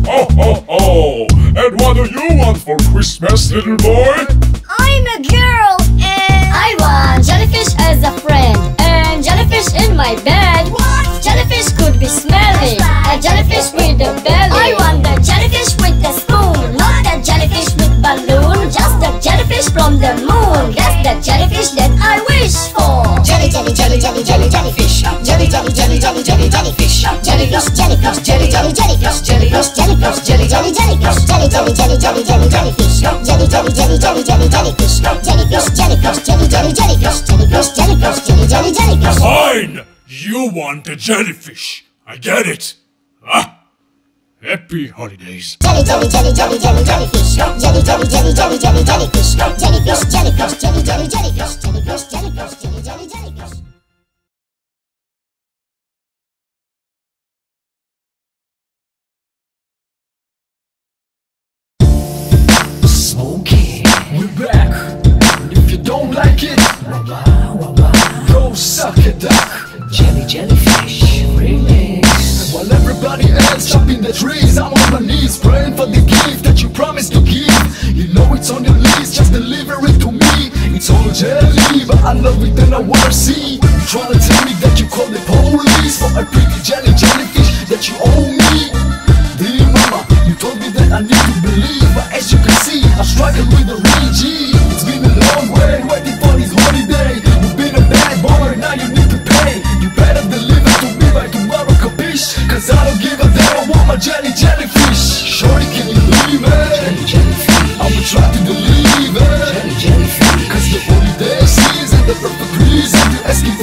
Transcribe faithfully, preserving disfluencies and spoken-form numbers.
Ho ho ho! And what do you want for Christmas, little boy? I'm a girl and I want jellyfish as a friend and jellyfish in my bed. What? Jellyfish could be smelly. A jellyfish with a belly. I want the jellyfish with the spoon, not the jellyfish with balloon. Just the jellyfish from the moon. That's the jellyfish that I wish for. Jelly, jelly, jelly, jelly, jelly, jellyfish. Jelly, jelly, jelly, jelly, jelly, jellyfish. Jellyfish, jellyfish, jelly, jelly, jellyfish. Jellyfish, jellyfish, jelly, jelly, jellyfish. Jelly, jelly, jelly, jelly, jelly, jellyfish. Jelly, jelly, jelly, jelly, jelly, jellyfish. Jellyfish, jellyfish, jelly, jelly, jellyfish. Jellyfish, jellyfish, jelly, jelly, jellyfish. Fine! You want a jellyfish. I get it. Ah! Happy holidays. Jelly, jelly, jelly, jelly, jelly, jellyfish. Jelly, jelly, jelly, jelly, jelly, jellyfish. Jellyfish, jellyfish, jelly, jelly, jellyfish. Jellyfish, jellyfish, jelly, jelly, jellyfish. Okay, we're back. And if you don't like it, go suck it, duck. Jelly, jellyfish, remix. While everybody else chopping the trees, I'm on my knees praying for the gift that you promised to give. You know it's on your list, just deliver it to me. It's all jelly, but I love it and I wanna see. You tryna tell me that you call the police for a pretty jelly jellyfish that you owe me? Dear mama, you told me that I need to believe, but as you can see, I struggle with the real G. It's been a long way waiting for this holiday. You've been a bad boy, now you need to pay. You better deliver to me by tomorrow, capiche? Cause I don't give a damn, I want my jelly jellyfish. Shorty, can you believe it? Jelly jellyfish, I will try to believe it. Jelly jellyfish, cause the holiday season, the perfect reason to ask you